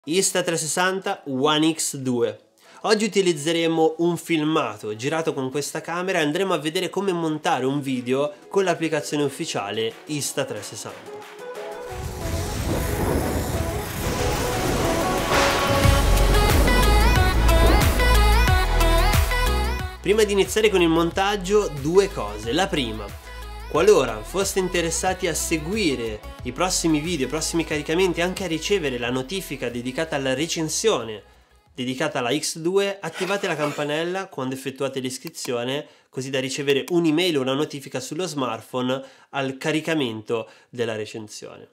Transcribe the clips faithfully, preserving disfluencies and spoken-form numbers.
Insta360 One X due. Oggi utilizzeremo un filmato girato con questa camera e andremo a vedere come montare un video con l'applicazione ufficiale Insta trecentosessanta. Prima di iniziare con il montaggio, due cose. La prima: qualora foste interessati a seguire i prossimi video, i prossimi caricamenti, anche a ricevere la notifica dedicata alla recensione dedicata alla X due, attivate la campanella quando effettuate l'iscrizione, così da ricevere un'email o una notifica sullo smartphone al caricamento della recensione.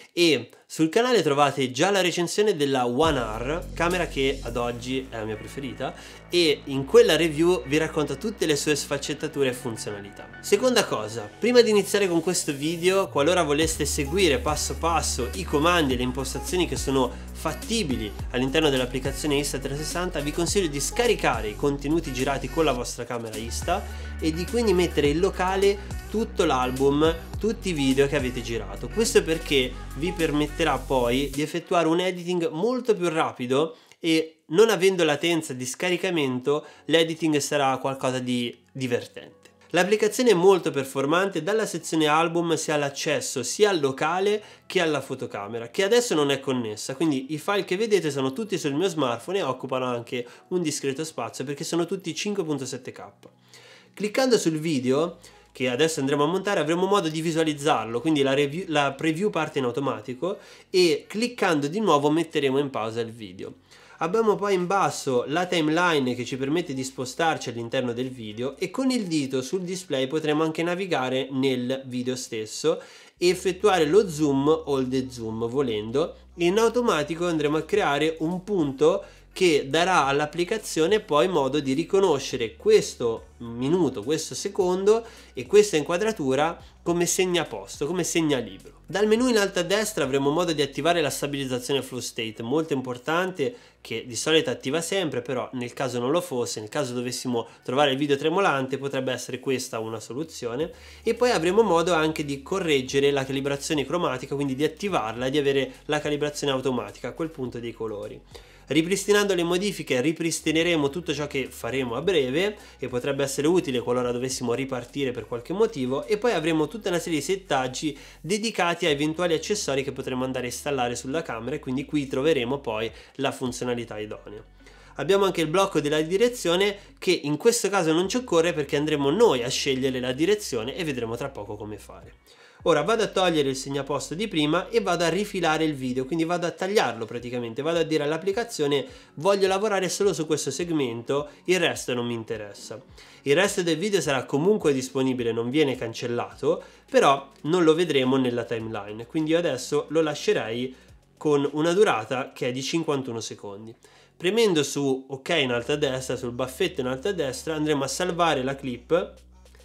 E sul canale trovate già la recensione della One R, camera che ad oggi è la mia preferita, e in quella review vi racconto tutte le sue sfaccettature e funzionalità. Seconda cosa, prima di iniziare con questo video, qualora voleste seguire passo passo i comandi e le impostazioni che sono fattibili all'interno dell'applicazione Insta trecentosessanta, vi consiglio di scaricare i contenuti girati con la vostra camera Insta e di quindi mettere in locale tutto l'album, tutti i video che avete girato. Questo perché vi permetterà poi di effettuare un editing molto più rapido e, non avendo latenza di scaricamento, l'editing sarà qualcosa di divertente. L'applicazione è molto performante, dalla sezione album si ha l'accesso sia al locale che alla fotocamera, che adesso non è connessa, quindi i file che vedete sono tutti sul mio smartphone e occupano anche un discreto spazio perché sono tutti cinque virgola sette K. Cliccando sul video, che adesso andremo a montare, avremo modo di visualizzarlo, quindi la, review, la preview parte in automatico e cliccando di nuovo metteremo in pausa il video. Abbiamo poi in basso la timeline che ci permette di spostarci all'interno del video e con il dito sul display potremo anche navigare nel video stesso e effettuare lo zoom o il dezoom volendo. In automatico andremo a creare un punto che darà all'applicazione poi modo di riconoscere questo minuto, questo secondo e questa inquadratura come segnaposto, come segnalibro. Dal menu in alto a destra avremo modo di attivare la stabilizzazione flow state, molto importante, che di solito attiva sempre, però nel caso non lo fosse, nel caso dovessimo trovare il video tremolante, potrebbe essere questa una soluzione. E poi avremo modo anche di correggere la calibrazione cromatica, quindi di attivarla e di avere la calibrazione automatica a quel punto dei colori. Ripristinando le modifiche ripristineremo tutto ciò che faremo a breve e potrebbe essere utile qualora dovessimo ripartire per qualche motivo, e poi avremo tutta una serie di settaggi dedicati a eventuali accessori che potremo andare a installare sulla camera e quindi qui troveremo poi la funzionalità idonea. Abbiamo anche il blocco della direzione che in questo caso non ci occorre perché andremo noi a scegliere la direzione e vedremo tra poco come fare. Ora vado a togliere il segnaposto di prima e vado a rifilare il video, quindi vado a tagliarlo praticamente, vado a dire all'applicazione voglio lavorare solo su questo segmento, il resto non mi interessa. Il resto del video sarà comunque disponibile, non viene cancellato, però non lo vedremo nella timeline, quindi io adesso lo lascerei con una durata che è di cinquantuno secondi. Premendo su OK in alto a destra, sul baffetto in alto a destra, andremo a salvare la clip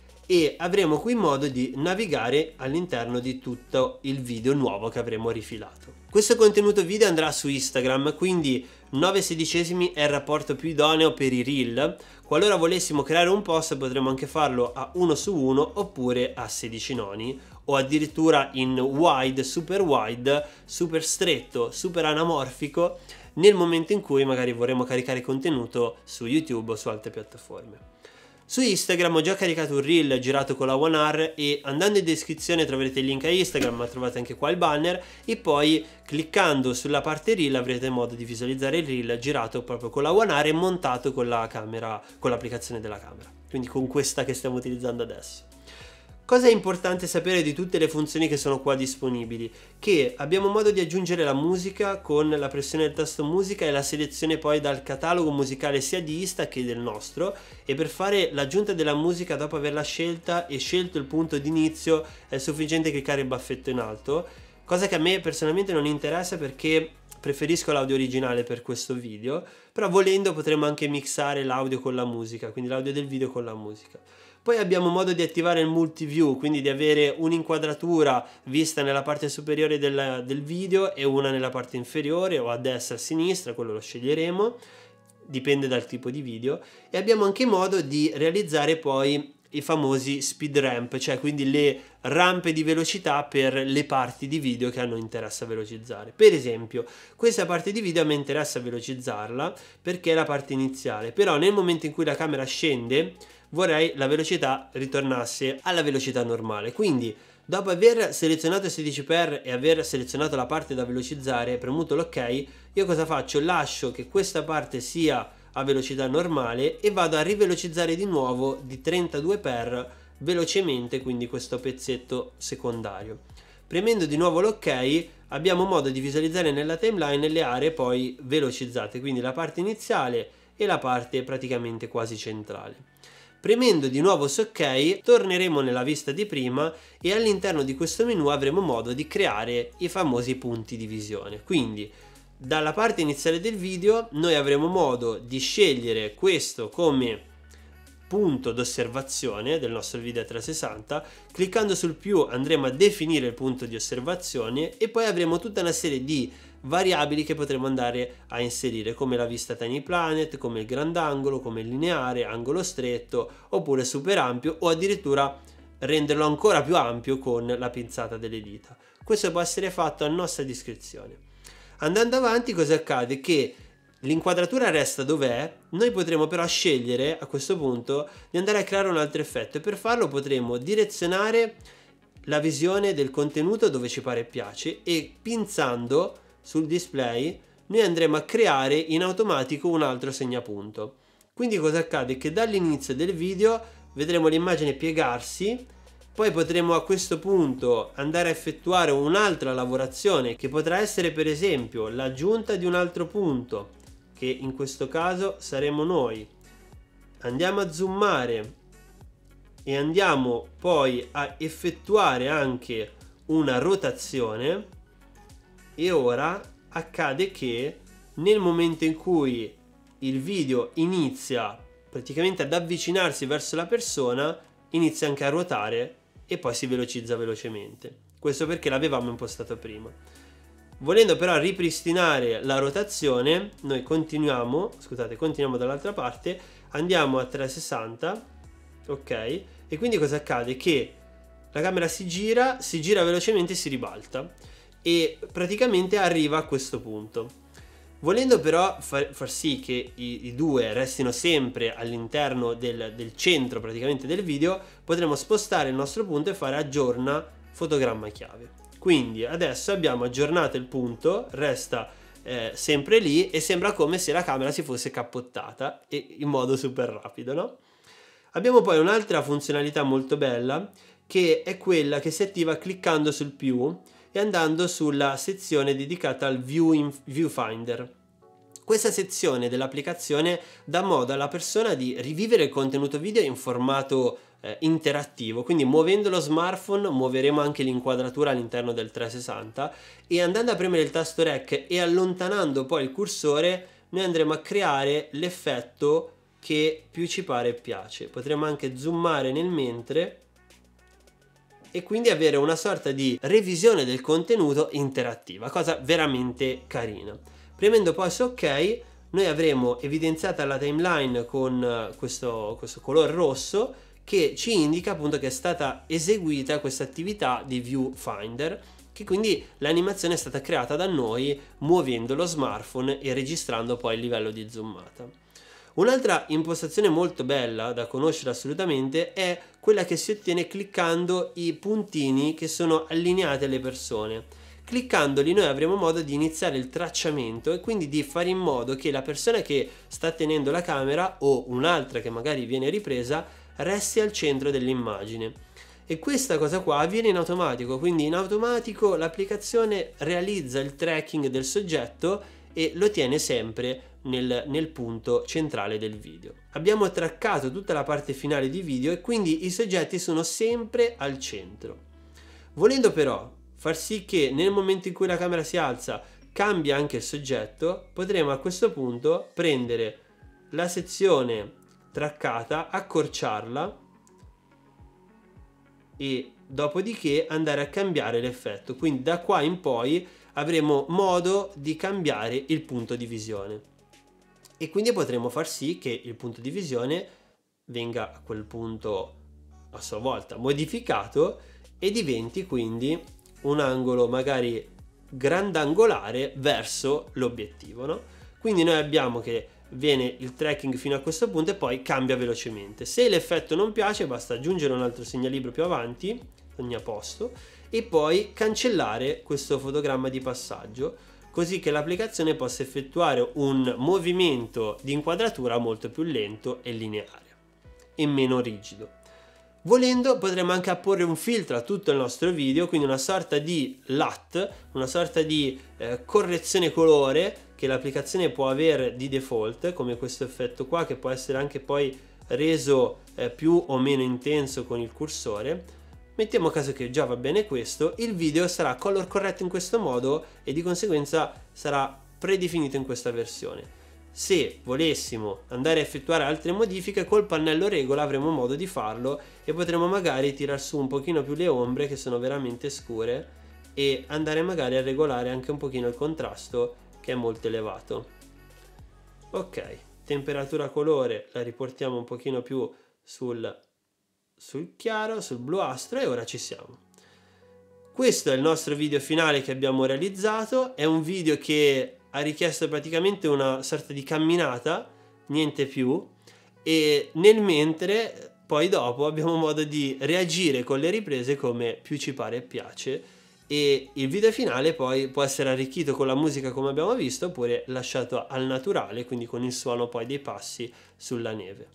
e avremo qui modo di navigare all'interno di tutto il video nuovo che avremo rifilato. Questo contenuto video andrà su Instagram, quindi nove sedicesimi è il rapporto più idoneo per i reel. Qualora volessimo creare un post potremmo anche farlo a uno su uno oppure a sedici noni o addirittura in wide, super wide, super stretto, super anamorfico nel momento in cui magari vorremmo caricare contenuto su YouTube o su altre piattaforme. Su Instagram ho già caricato un reel girato con la One R e andando in descrizione troverete il link a Instagram, ma trovate anche qua il banner, e poi cliccando sulla parte reel avrete modo di visualizzare il reel girato proprio con la One R e montato con la camera, con l'applicazione della camera, quindi con questa che stiamo utilizzando adesso. Cosa è importante sapere di tutte le funzioni che sono qua disponibili? Che abbiamo modo di aggiungere la musica con la pressione del tasto musica e la selezione poi dal catalogo musicale sia di Insta che del nostro, e per fare l'aggiunta della musica dopo averla scelta e scelto il punto di inizio è sufficiente cliccare il baffetto in alto, cosa che a me personalmente non interessa perché preferisco l'audio originale per questo video, però volendo potremmo anche mixare l'audio con la musica, quindi l'audio del video con la musica. Poi abbiamo modo di attivare il multiview, quindi di avere un'inquadratura vista nella parte superiore del, del video e una nella parte inferiore o a destra o a sinistra, quello lo sceglieremo, dipende dal tipo di video, e abbiamo anche modo di realizzare poi i famosi speed ramp, cioè quindi le rampe di velocità per le parti di video che a noi interessa velocizzare. Per esempio, questa parte di video mi interessa velocizzarla perché è la parte iniziale, però nel momento in cui la camera scende vorrei la velocità ritornasse alla velocità normale. Quindi dopo aver selezionato sedici per e aver selezionato la parte da velocizzare e premuto l'ok, io cosa faccio? Lascio che questa parte sia a velocità normale e vado a rivelocizzare di nuovo di trentadue per velocemente, quindi questo pezzetto secondario. Premendo di nuovo l'ok abbiamo modo di visualizzare nella timeline le aree poi velocizzate, quindi la parte iniziale e la parte praticamente quasi centrale. Premendo di nuovo su ok torneremo nella vista di prima e all'interno di questo menu avremo modo di creare i famosi punti di visione. Quindi dalla parte iniziale del video noi avremo modo di scegliere questo come punto d'osservazione del nostro video a trecentosessanta. Cliccando sul più andremo a definire il punto di osservazione e poi avremo tutta una serie di variabili che potremo andare a inserire, come la vista tiny planet, come il grandangolo, come il lineare, angolo stretto oppure super ampio, o addirittura renderlo ancora più ampio con la pinzata delle dita. Questo può essere fatto a nostra discrezione. Andando avanti, cosa accade? Che l'inquadratura resta dov'è, noi potremo però scegliere a questo punto di andare a creare un altro effetto e per farlo potremo direzionare la visione del contenuto dove ci pare e piace e pinzando sul display noi andremo a creare in automatico un altro segnapunto. Quindi cosa accade? Che dall'inizio del video vedremo l'immagine piegarsi. Poi potremo a questo punto andare a effettuare un'altra lavorazione che potrà essere per esempio l'aggiunta di un altro punto, che in questo caso saremo noi. Andiamo a zoomare e andiamo poi a effettuare anche una rotazione e ora accade che nel momento in cui il video inizia praticamente ad avvicinarsi verso la persona inizia anche a ruotare e poi si velocizza velocemente. Questo perché l'avevamo impostato prima. Volendo però ripristinare la rotazione, noi continuiamo, scusate, continuiamo dall'altra parte, andiamo a trecentosessanta, ok, e quindi cosa accade? Che la camera si gira, si gira velocemente e si ribalta e praticamente arriva a questo punto. Volendo però far, far sì che i, i due restino sempre all'interno del, del centro praticamente del video, potremo spostare il nostro punto e fare aggiorna fotogramma chiave. Quindi adesso abbiamo aggiornato il punto, resta eh, sempre lì e sembra come se la camera si fosse cappottata e in modo super rapido, no? Abbiamo poi un'altra funzionalità molto bella che è quella che si attiva cliccando sul più e andando sulla sezione dedicata al view in, viewfinder. Questa sezione dell'applicazione dà modo alla persona di rivivere il contenuto video in formato eh, interattivo, quindi muovendo lo smartphone muoveremo anche l'inquadratura all'interno del trecentosessanta e andando a premere il tasto rec e allontanando poi il cursore noi andremo a creare l'effetto che più ci pare e piace. Potremo anche zoomare nel mentre e quindi avere una sorta di revisione del contenuto interattiva, cosa veramente carina. Premendo poi su ok noi avremo evidenziata la timeline con questo, questo colore rosso che ci indica appunto che è stata eseguita questa attività di viewfinder, che quindi l'animazione è stata creata da noi muovendo lo smartphone e registrando poi il livello di zoomata. Un'altra impostazione molto bella da conoscere assolutamente è quella che si ottiene cliccando i puntini che sono allineati alle persone. Cliccandoli noi avremo modo di iniziare il tracciamento e quindi di fare in modo che la persona che sta tenendo la camera o un'altra che magari viene ripresa resti al centro dell'immagine. E questa cosa qua avviene in automatico, quindi in automatico l'applicazione realizza il tracking del soggetto e lo tiene sempre nel, nel punto centrale del video. Abbiamo traccato tutta la parte finale di video e quindi i soggetti sono sempre al centro. Volendo però far sì che nel momento in cui la camera si alza cambia anche il soggetto, potremo a questo punto prendere la sezione traccata, accorciarla e dopodiché andare a cambiare l'effetto. Quindi da qua in poi avremo modo di cambiare il punto di visione e quindi potremo far sì che il punto di visione venga a quel punto a sua volta modificato e diventi quindi un angolo magari grandangolare verso l'obiettivo, no? Quindi noi abbiamo che viene il tracking fino a questo punto e poi cambia velocemente. Se l'effetto non piace basta aggiungere un altro segnalibro più avanti, ogni a posto, e poi cancellare questo fotogramma di passaggio, così che l'applicazione possa effettuare un movimento di inquadratura molto più lento e lineare e meno rigido. Volendo potremmo anche apporre un filtro a tutto il nostro video, quindi una sorta di L U T, una sorta di eh, correzione colore che l'applicazione può avere di default, come questo effetto qua, che può essere anche poi reso eh, più o meno intenso con il cursore. Mettiamo caso che già va bene questo, il video sarà color corretto in questo modo e di conseguenza sarà predefinito in questa versione. Se volessimo andare a effettuare altre modifiche, col pannello regola avremo modo di farlo e potremo magari tirar su un pochino più le ombre che sono veramente scure e andare magari a regolare anche un pochino il contrasto che è molto elevato. Ok, temperatura colore la riportiamo un pochino più sul, sul chiaro, sul bluastro, e ora ci siamo. Questo è il nostro video finale che abbiamo realizzato, è un video che ha richiesto praticamente una sorta di camminata, niente più, e nel mentre poi dopo abbiamo modo di reagire con le riprese come più ci pare e piace, e il video finale poi può essere arricchito con la musica come abbiamo visto, oppure lasciato al naturale, quindi con il suono poi dei passi sulla neve.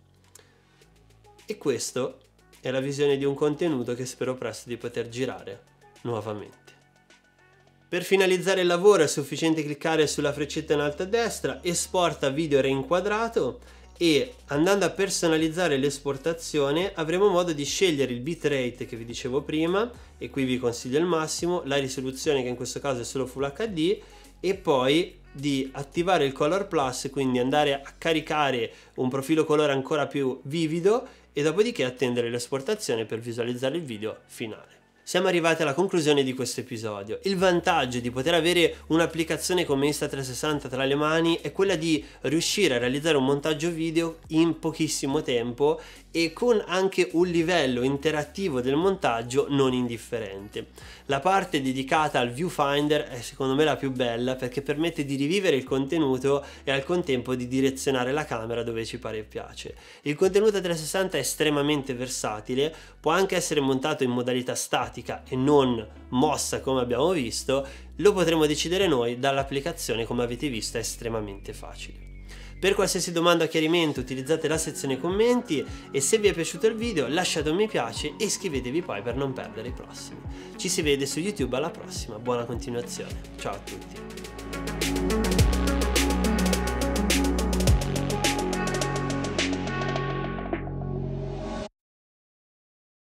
E questo è la visione di un contenuto che spero presto di poter girare nuovamente. Per finalizzare il lavoro è sufficiente cliccare sulla freccetta in alto a destra, esporta video reinquadrato, e andando a personalizzare l'esportazione avremo modo di scegliere il bitrate che vi dicevo prima, e qui vi consiglio il massimo, la risoluzione che in questo caso è solo Full acca di, e poi di attivare il Color Plus, quindi andare a caricare un profilo colore ancora più vivido e dopodiché attendere l'esportazione per visualizzare il video finale. Siamo arrivati alla conclusione di questo episodio. Il vantaggio di poter avere un'applicazione come Insta trecentosessanta tra le mani è quella di riuscire a realizzare un montaggio video in pochissimo tempo e con anche un livello interattivo del montaggio non indifferente. La parte dedicata al viewfinder è secondo me la più bella, perché permette di rivivere il contenuto e al contempo di direzionare la camera dove ci pare e piace. Il contenuto a trecentosessanta è estremamente versatile, può anche essere montato in modalità statica e non mossa come abbiamo visto, lo potremo decidere noi dall'applicazione, come avete visto è estremamente facile. Per qualsiasi domanda o chiarimento utilizzate la sezione commenti, e se vi è piaciuto il video lasciate un mi piace e iscrivetevi poi per non perdere i prossimi. Ci si vede su YouTube alla prossima, buona continuazione, ciao a tutti.